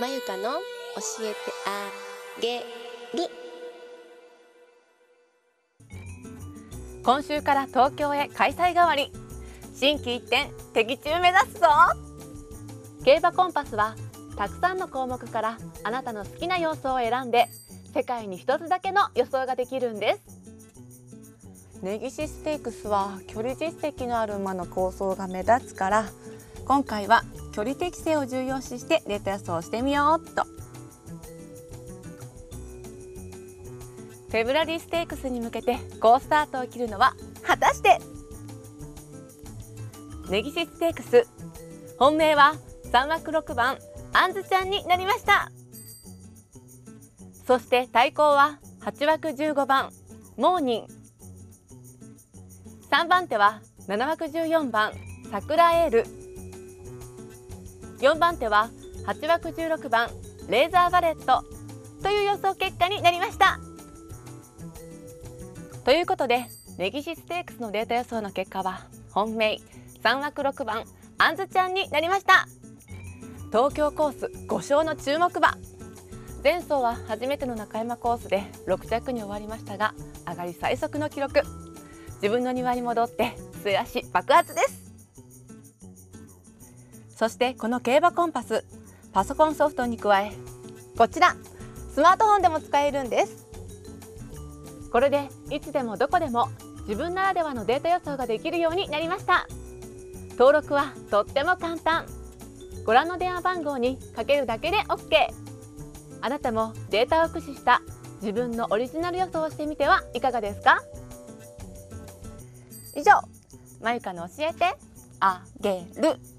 まゆかの教えてあげる。 今週から東京へ開催代わり、心機一転的中目指すぞ。競馬コンパスはたくさんの項目からあなたの好きな要素を選んで世界に一つだけの予想ができるんです。 根岸ステークスは距離実績のある馬の構想が目立つから、今回は距離適性を重要視してデータ予想をしてみようっと。 フェブラリーステークスに向けて好スタートを切るのは果たして。根岸ステークス本命は3枠6番あんずちゃんになりました。そして対抗は8枠15番モーニン、3番手は7枠14番さくらエール、4番手は8枠16番レーザーバレットという予想結果になりました。ということで根岸ステークスのデータ予想の結果は本命3枠6番あんずちゃんになりました。東京コース5勝の注目馬、前走は初めての中山コースで6着に終わりましたが、上がり最速の記録、自分の庭に戻って末脚爆発です。そしてこの競馬コンパス、パソコンソフトに加えこちらスマートフォンでも使えるんです。これでいつでもどこでも自分ならではのデータ予想ができるようになりました。登録はとっても簡単、ご覧の電話番号にかけるだけで OK。 あなたもデータを駆使した自分のオリジナル予想をしてみてはいかがですか。以上、まゆかの教えてあげる。